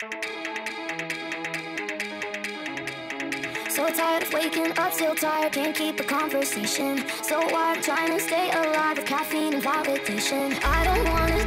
So tired of waking up, still tired, can't keep a conversation. So wired, trying to stay alive with caffeine and validation. I don't wanna